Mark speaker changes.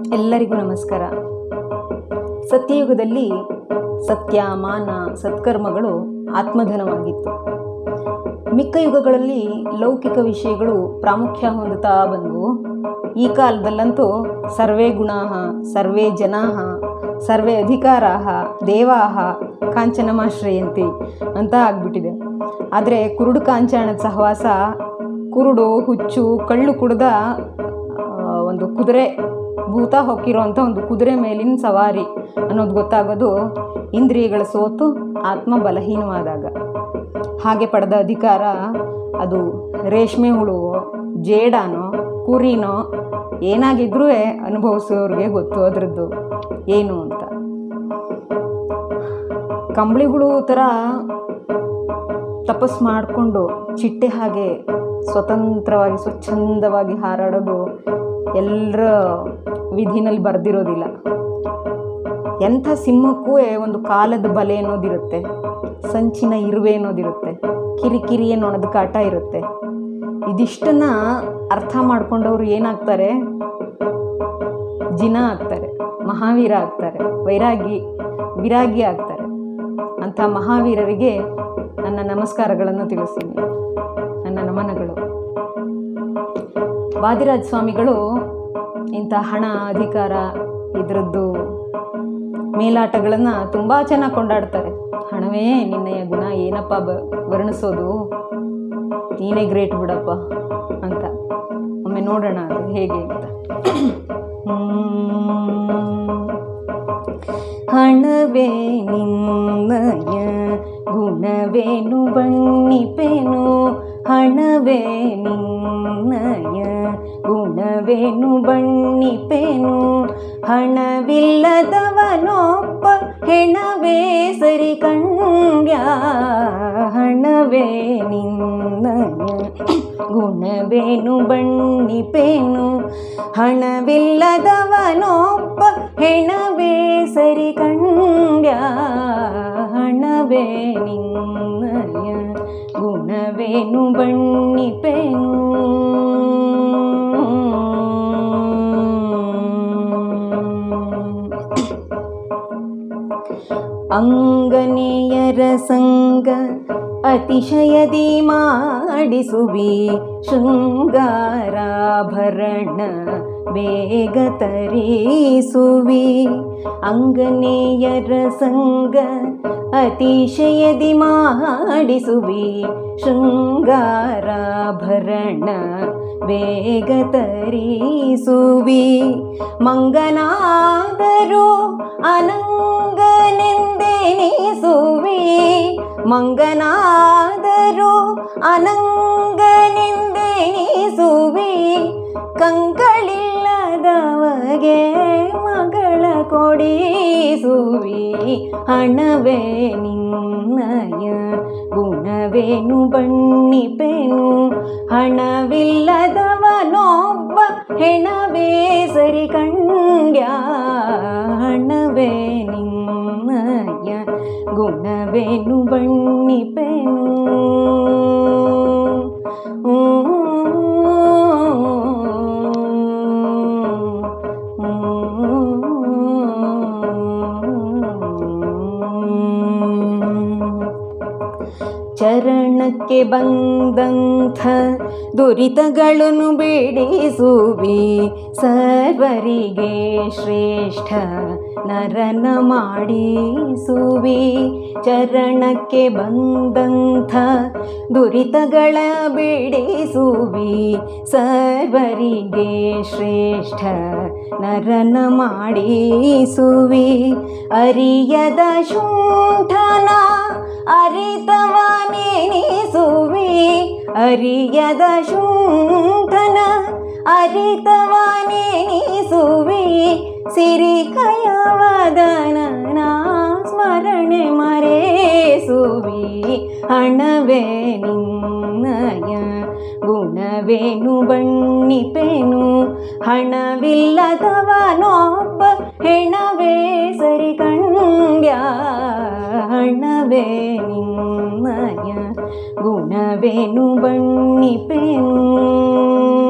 Speaker 1: ಎಲ್ಲರಿಗೂ ನಮಸ್ಕಾರ. ಸತ್ಯಯುಗದಲ್ಲಿ ಸತ್ಯ, ಮಾನ, ಸತ್ಕರ್ಮಗಳು ಆತ್ಮಧನವಾಗಿತ್ತು. ಮಿಕ್ಕ ಯುಗಗಳಲ್ಲಿ ಲೌಕಿಕ ವಿಷಯಗಳು ಪ್ರಾಮುಖ್ಯ ಹೊಂದುತ್ತಾ ಬಂದವು. ಈ ಕಾಲದಲ್ಲಂತೂ ಸರ್ವೇ ಗುಣಾಃ, ಸರ್ವೇ ಜನಾಃ, ಸರ್ವೇ ಅಧಿಕಾರಾಃ ದೇವಾಃ ಕಾಂಚನಮಾಶ್ರಯಂತಿ ಅಂತ ಆಗ್ಬಿಟ್ಟಿದೆ. ಆದರೆ ಕುರುಡು ಕಾಂಚಾಣದ ಸಹವಾಸ, ಕುರುಡು, ಹುಚ್ಚು, ಕಳ್ಳು ಕುಡ್ದ ಒಂದು ಕುದುರೆ, ಭೂತ ಹೊಕ್ಕಿರೋಂಥ ಒಂದು ಕುದುರೆ ಮೇಲಿನ ಸವಾರಿ ಅನ್ನೋದು ಗೊತ್ತಾಗೋದು ಇಂದ್ರಿಯಗಳ ಸೋತು ಆತ್ಮ ಬಲಹೀನವಾದಾಗ. ಹಾಗೆ ಪಡೆದ ಅಧಿಕಾರ ಅದು ರೇಷ್ಮೆ ಹುಳುವೋ, ಜೇಡಾನೋ, ಕುರಿನೋ ಏನಾಗಿದ್ರೂ ಅನುಭವಿಸೋರಿಗೆ ಗೊತ್ತು ಅದರದ್ದು ಏನು ಅಂತ. ಕಂಬಳಿಗಳು ಥರ ತಪಸ್ ಮಾಡಿಕೊಂಡು ಚಿಟ್ಟೆ ಹಾಗೆ ಸ್ವತಂತ್ರವಾಗಿ ಸ್ವಚ್ಛಂದವಾಗಿ ಹಾರಾಡೋದು ಎಲ್ಲರ ವಿಧಿನಲ್ಲಿ ಬರೆದಿರೋದಿಲ್ಲ. ಎಂಥ ಸಿಂಹಕ್ಕೂ ಒಂದು ಕಾಲದ ಬಲೆ ಅನ್ನೋದಿರುತ್ತೆ, ಸಂಚಿನ ಇರುವೆ ಅನ್ನೋದಿರುತ್ತೆ, ಕಿರಿಕಿರಿಯ ನೊಣದ ಕಾಟ ಇರುತ್ತೆ. ಇದಿಷ್ಟನ್ನ ಅರ್ಥ ಮಾಡ್ಕೊಂಡವ್ರು ಏನಾಗ್ತಾರೆ? ಜಿನ ಆಗ್ತಾರೆ, ಮಹಾವೀರ ಆಗ್ತಾರೆ, ವಿರಾಗಿ ಆಗ್ತಾರೆ. ಅಂಥ ಮಹಾವೀರರಿಗೆ ನನ್ನ ನಮಸ್ಕಾರಗಳನ್ನು ತಿಳಿಸ್ತೀನಿ, ನನ್ನ ನಮನಗಳು. ವಾದಿರಾಜ ಸ್ವಾಮಿಗಳು ಇಂಥ ಹಣ, ಅಧಿಕಾರ ಇದರದ್ದು ಮೇಲಾಟಗಳನ್ನು ತುಂಬ ಚೆನ್ನಾಗಿ ಕೊಂಡಾಡ್ತಾರೆ. ಹಣವೇ ನಿನ್ನಯ ಗುಣ, ಏನಪ್ಪ ವರ್ಣಿಸೋದು, ನೀನೇ ಗ್ರೇಟ್ ಬಿಡಪ್ಪ ಅಂತ. ಒಮ್ಮೆ ನೋಡೋಣ ಅದು ಹೇಗೆ ಅಂತ. ಹಣವೇ ನಿನ್ನಯ ಗುಣವೇನು ಬಣ್ಣಿಪೆನು, ಹಣವೇ ನಿನ್ನಯ ಗುಣವೇನು ಬಣ್ಣಿಪೆನು, ಹಣವಿಲ್ಲದವನೊಬ್ಬ ಹೆಣವೇ ಸರಿ ಕಂಡ್ಯ, ಹಣವೇ ನಿನ್ನಯ ಗುಣವೇನು ಬಣ್ಣಿಪೆನು, ಹಣವಿಲ್ಲದವನೊಬ್ಬ ಹೆಣವೇ ಸರಿ ಕಂಡ್ಯ, ಹಣವೇ ನಿನ್ನಯ ಗುಣವೇನು ಬಣ್ಣಿಪೆನು. ಅಂಗನೆಯರ ಸಂಗ ಅತಿಶಯದಿ ಮಾಡಿಸುವಿ, ಶೃಂಗಾರಾಭರಣ ಬೇಗ ತರಿಸುವಿ. ಅಂಗನೆಯರ ಸಂಗ ಅತಿಶಯದಿ ಮಾಡಿಸುವಿ, ಶೃಂಗಾರಾಭರಣ ಬೇಗ ತರಿಸುವಿ. ಮಂಗನಾದರೂ ಅನಂಗನೆಂದೆನಿಸುವಿ, ಮಂಗನಾದರೂ ಅನಂಗನೆಂದೆನಿಸುವಿ. ಕಂಗಳಿಲ್ಲದವಗೆ ಮಗಳ ಕೊಡಿಸುವಿ, ಹಣವೇ ನಿನ್ನಯ ಗುಣವೇನು ಬಣ್ಣಿಪೆನು, ಹಣವಿಲ್ಲದವನೊಬ್ಬ ಹೆಣವೇ ಸರಿ ಕಂಡ್ಯ, ಹಣವೇ ನಿನ್ನಯ ಗುಣವೇನು ಬಣ್ಣಿಪೆನು. ಚರಣಕ್ಕೆ ಬಂದಂಥ ದುರಿತಗಳನ್ನು ಬಿಡಿಸುವಿ, ಸರ್ವರಿಗೆ ಶ್ರೇಷ್ಠ ನರನ ಮಾಡಿಸುವಿ. ಚರಣಕ್ಕೆ ಬಂದಂಥ ದುರಿತಗಳ ಬಿಡಿಸುವಿ, ಸರ್ವರಿಗೆ ಶ್ರೇಷ್ಠ ನರನ ಮಾಡಿಸುವಿ. ಅರಿಯದ ಶುಂಠನ ಅರಿತವನೆನಿಸುವಿ, ಅರಿಯದ ಶುಂಠನ ಅರಿತವನೆನಿಸುವಿ. ಸಿರಿಕಯವದನನ ಸ್ಮರಣೆ ಮರೆಸುವಿ, ಹಣವೇ ನಿನ್ನಯ ಗುಣವೇನು ಬಣ್ಣಿಪೆನು, ಹಣವಿಲ್ಲದವನೊಬ್ಬ ಹೆಣವೇ ಸರಿ ಕಂಡ್ಯ, ಹಣವೇ ನಿನ್ನಯ ಗುಣವೇನು ಬಣ್ಣಿಪೆನು.